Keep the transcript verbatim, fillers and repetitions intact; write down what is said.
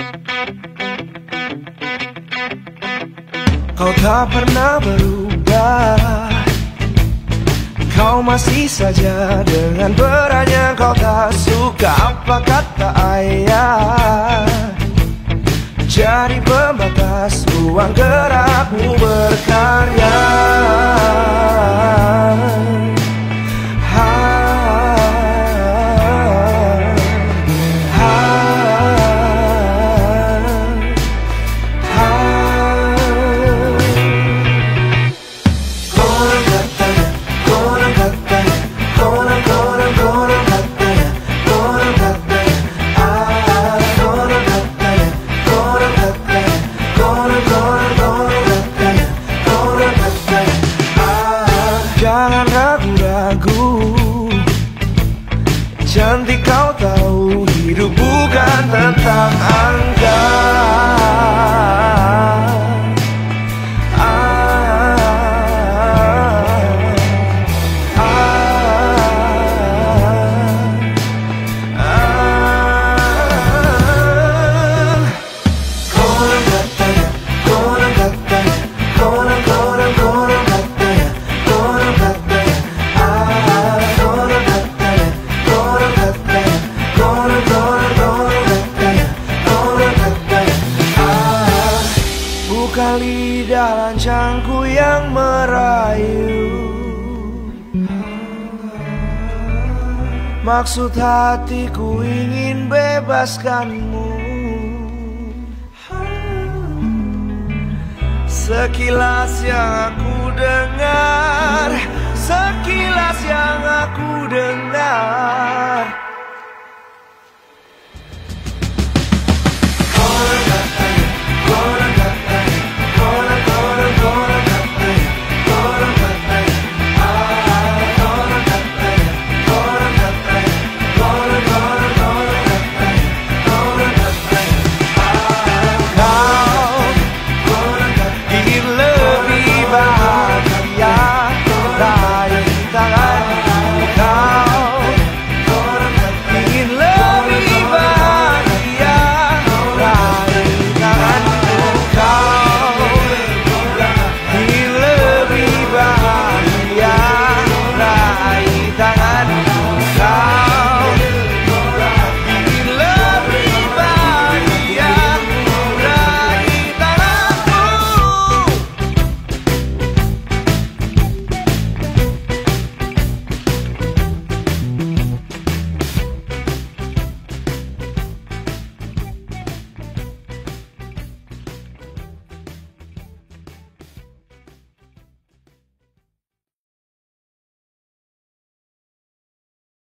Kau tak pernah berubah, kau masih saja dengan beratnya. Kau tak suka apa kata ayah, jadi pembatas ruang gerakmu berkarya. Jangan ragu-ragu, cantik kau tahu hidup bukan tentang angka. Bukan lidah lancangku yang merayu, maksud hatiku ingin bebaskanmu. Sekilas yang aku dengar, sekilas yang aku dengar,